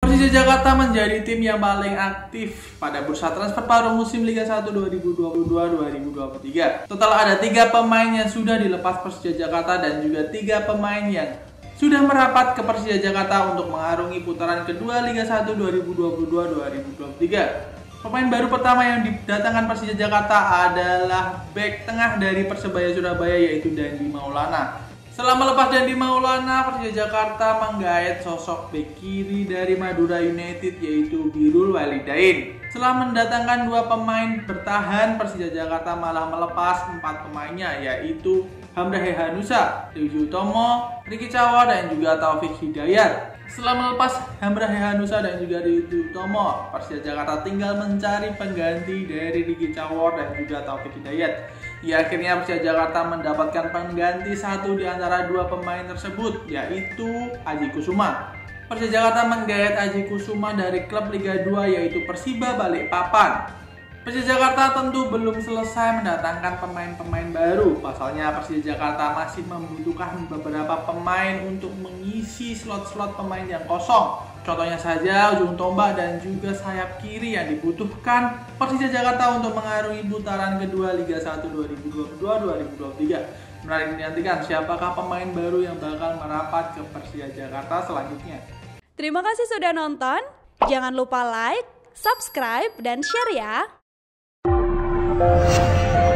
Persija Jakarta menjadi tim yang paling aktif pada bursa transfer paruh musim Liga 1 2022-2023. Total ada 3 pemain yang sudah dilepas Persija Jakarta dan juga 3 pemain yang sudah merapat ke Persija Jakarta untuk mengarungi putaran kedua Liga 1 2022-2023. Pemain baru pertama yang didatangkan Persija Jakarta adalah bek tengah dari Persebaya Surabaya, yaitu Dandi Maulana. Setelah melepas Dandi Maulana, Persija Jakarta menggait sosok bek kiri dari Madura United, yaitu Birrul Walidain. Setelah mendatangkan 2 pemain bertahan, Persija Jakarta malah melepas 4 pemainnya, yaitu Hamrah Hehanusa, Ryuji Utomo, Ricky Cawor, dan juga Taufik Hidayat. Setelah melepas Hamrah Hehanusa dan juga Ryuji Utomo, Persija Jakarta tinggal mencari pengganti dari Ricky Cawor dan juga Taufik Hidayat. Akhirnya Persija Jakarta mendapatkan pengganti satu di antara 2 pemain tersebut, yaitu Aji Kusuma. Persija Jakarta menggait Aji Kusuma dari klub Liga 2, yaitu Persiba Balikpapan. Persija Jakarta tentu belum selesai mendatangkan pemain-pemain baru. Pasalnya Persija Jakarta masih membutuhkan beberapa pemain untuk mengisi slot-slot pemain yang kosong. Contohnya saja ujung tombak dan juga sayap kiri yang dibutuhkan Persija Jakarta untuk mengarungi putaran kedua Liga 1 2022-2023. Menarik dinantikan siapakah pemain baru yang bakal merapat ke Persija Jakarta selanjutnya. Terima kasih sudah nonton. Jangan lupa like, subscribe, dan share ya.